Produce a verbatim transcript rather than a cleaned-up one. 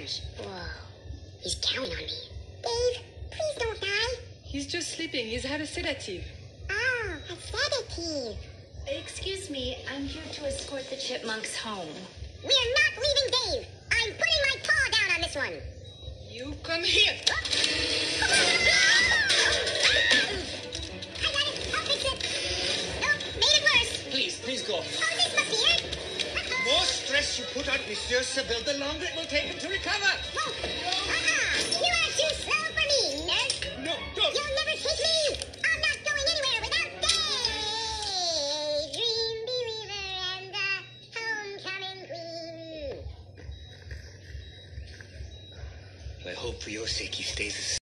much. Whoa. He's counting on me. Dave, please don't die. He's just sleeping. He's had a sedative. Oh, a sedative. Excuse me, I'm here to escort the Chipmunks home. We're not leaving Dave. I'm putting my paw down on this one. You come here. I got it. I'll fix it. Nope, made it worse. Please, please go. Oh, this must be it. The more stress you put on Monsieur Seville, the longer it will take him to recover. Whoa. Uh-uh. You are too slow for me, nurse. No, don't. You'll never take me. I'm not going anywhere without Dave. Dream believer and the homecoming queen. I hope for your sake he stays asleep.